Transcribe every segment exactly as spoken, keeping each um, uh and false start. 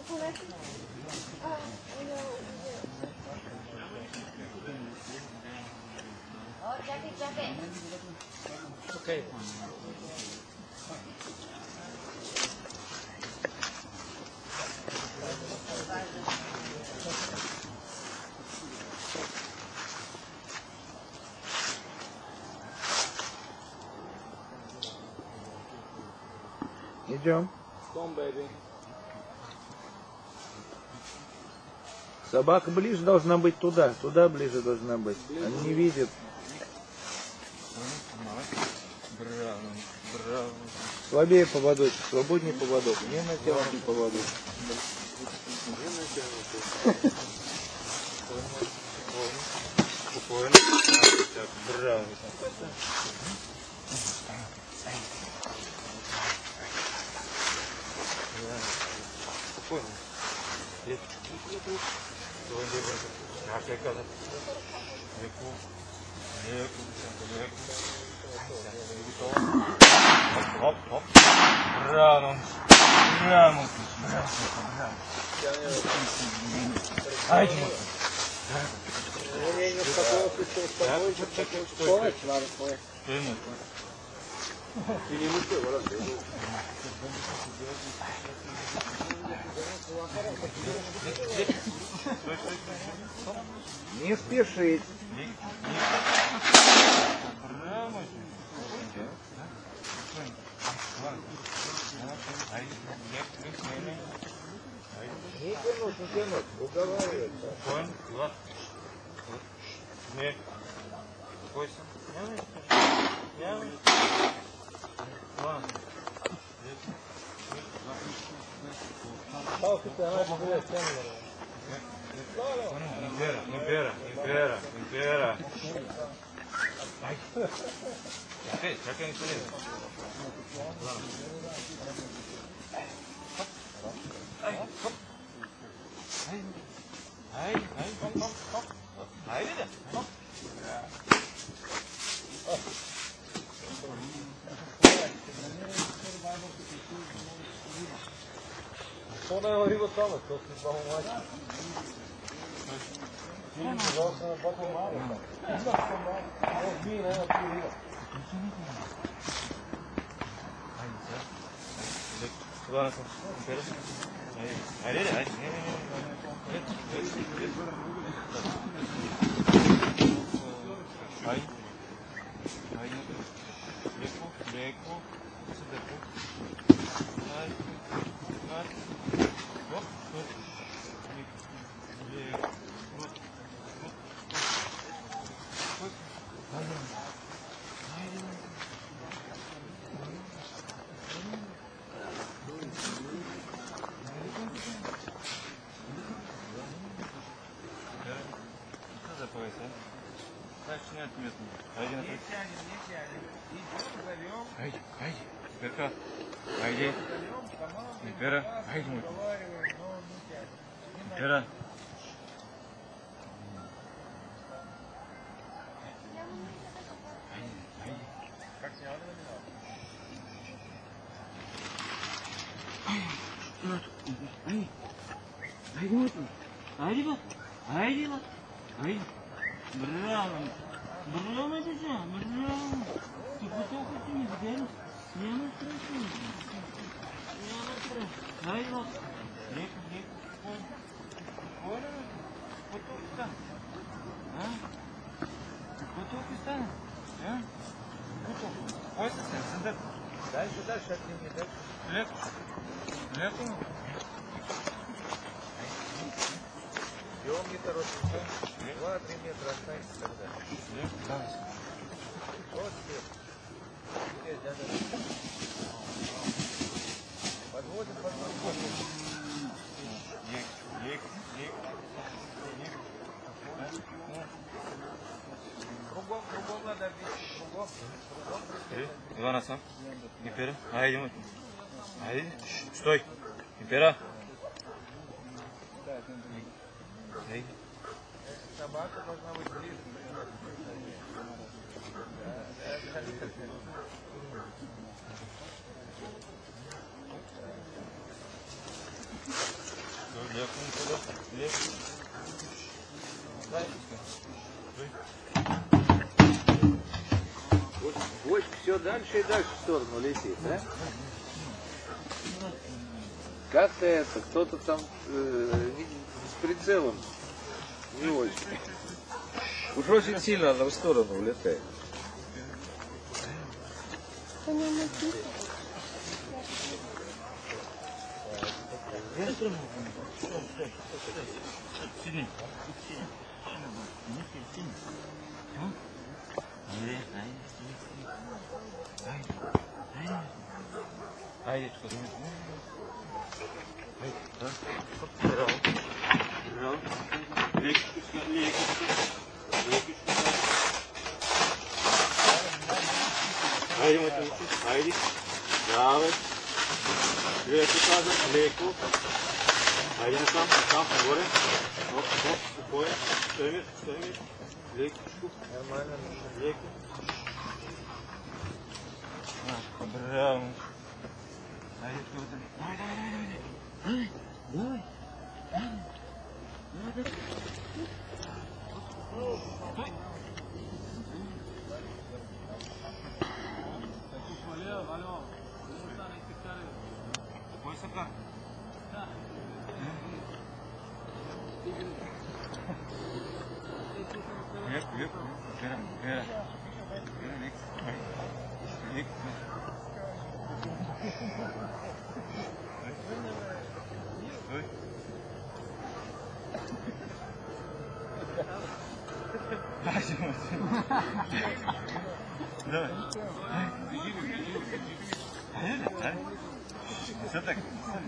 Okay. Идем. Come, baby. Собака ближе должна быть туда. Туда ближе должна быть. Он не видит. Браво, браво. Слабее поводочек, свободнее поводок. Не натянутый поводок. Не натянутый. Спокойно. Так, браво. Спокойно. Лет. Так, я казах. Легко. Легко. Легко. Хоп, хоп. Браво. Браво. Браво. Айди. Я не успокоился, что успокоился. Стой, надо стой. Ты не мусор, вот это. Не спешить. Не тянуть, не тянуть, уговаривает. Понял? Влад. Не. Бойся. Я Ладно. Impera, impera, impera, impera. Ai. Ok, já que é isso mesmo. Ai, hop. Ai, ai, ai, hop, hop, hop. Ai, vida. Hop. Что на его риба там, кто с ним помогает? Фильм, пожалуйста, потом мало. Вот бей, наверное, три риба. Ладно, impera. Ai, ai, ai, ai. Ai. Ai. Lepo, lepo. Lepo. Ai. Ai. Hop, hop. Lepo. Ai. Ai. Что за пояс, а? Так, что нет места. Айди на пояс. Айди, айди. Перка. Айди. Impera. Айди, мой. Impera. Айди, айди. Как снял на меня? Айди. Айди, мой. Айди, вот. Айди, вот. Айди. Браво. Браво, дитя. Браво. Ты потоку ты не сгоришь. Не на страшно. Не на страшно. Айди, вот. Легко, легко. Спокойно. Поток стань. А? Поток стань. А? Поток. Спокойно, сын. Дальше, дальше от ним, дальше. Легко. Легко. Идем, не торопимся. Два-три метра останется тогда. Вот теперь. Теперь, да, да. Подводим, подводим. Ек, ек, ек, ек. Кругом, кругом надо бить. Кругом, кругом. Ивана сам. Impera. Айди, мой. Айди. Стой. Impera. Айди. Собака должна быть ближе. Леко, Николя. Леко. Дай, Гвоздь все дальше и дальше в сторону летит, да? Как-то это, кто-то там э, с прицелом не очень. Уж очень сильно она в сторону улетает. Сиди. Haydi çıkalım. Haydi bakalım. Haydi. Bravo. Şuraya tutalım. Leku. Haydi tam, tam, горе. Оп, оп, спокойно. Стоймир, стоймир. Леку. Нормально. Леку. Браво. Haydi tutalım. Haydi, haydi, haydi. Давай. Стой. Какой сакар? Лек, лек, вера, вера. Вера, лек. Лек. Стой. Давай. Все так.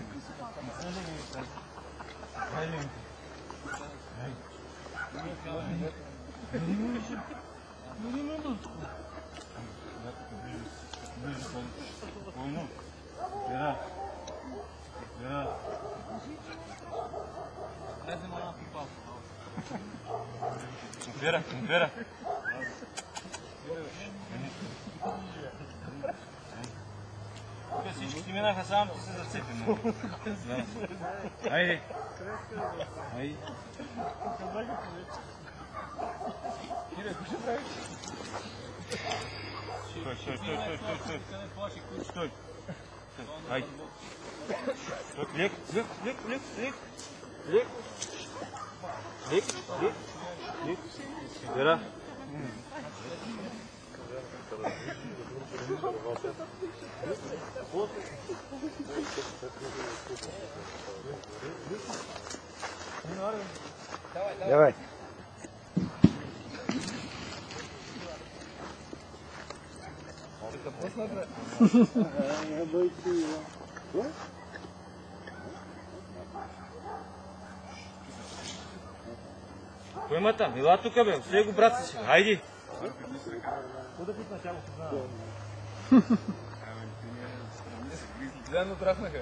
Вера. Вера. Вера, Вера. Всички минаха, само ти се зацепи. Хайде. Хайде. Стой, стой, стой, стой, стой, стой. Стой. Хайде. Лек, лек, лек, лек, лек. Лек. Лек, лек, лек. Вера. Давай. Кой има там? Ела тук, бе. Остави го брат си. Хайди. Гледно трахнаха.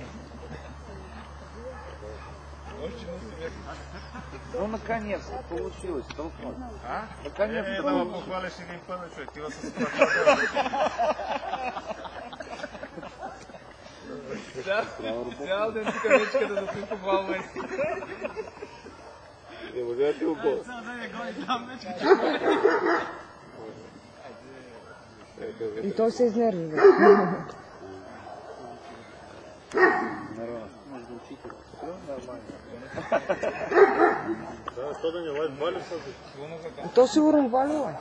Ну, наконец-то получилось толкнуть. А? Наконец-то Этого получилось. похвалишь един път, човек. Ти вас цял ден тук вечка да запим похвалвай. Не може да ти обо. И то се изнерви. Може да учите. Все нормально. Да, що да не лай, вали са. И то сигурно валила.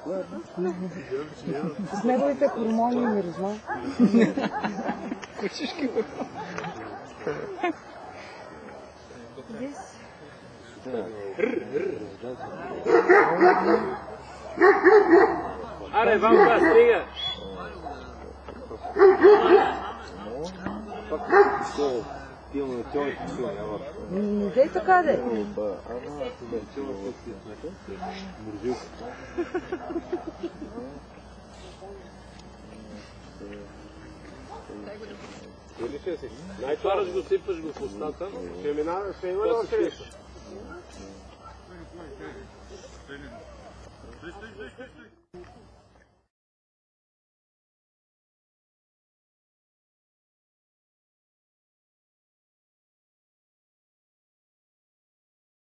С неговите хормони и миризма. Аре, вам да, стига! Все, пилно, тёмки, все, я вам. Не дей така, де. Мурзюк. Най-това го сипваш го в устата, ще минава, ще има ли още нещо? Стой, стой, стой, стой.